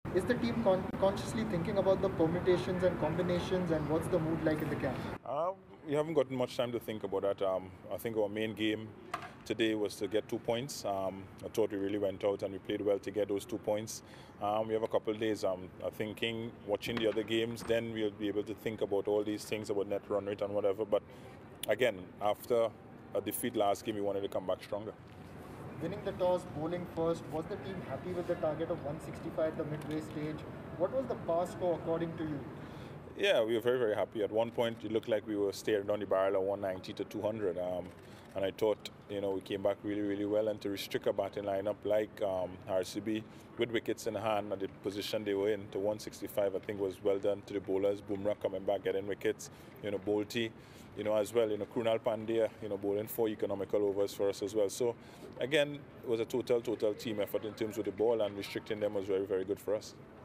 Is the team consciously thinking about the permutations and combinations, and what's the mood like in the camp? We haven't gotten much time to think about that. I think our main game today was to get 2 points. I thought we really went out and we played well to get those 2 points. We have a couple of days thinking, watching the other games, then we'll be able to think about all these things about net run rate and whatever. But again, after a defeat last game, we wanted to come back stronger. Winning the toss, bowling first, was the team happy with the target of 165 at the midway stage? What was the pass score according to you? Yeah, we were very, very happy. At one point, it looked like we were staring down the barrel of 190 to 200. And I thought, we came back really, really well. And to restrict a batting lineup like RCB with wickets in hand at the position they were in to 165, I think was well done to the bowlers. Bumrah coming back, getting wickets. Bolte, as well. Krunal Pandya, bowling 4 economical overs for us as well. So, again, it was a total team effort in terms of the ball, and restricting them was very, very good for us.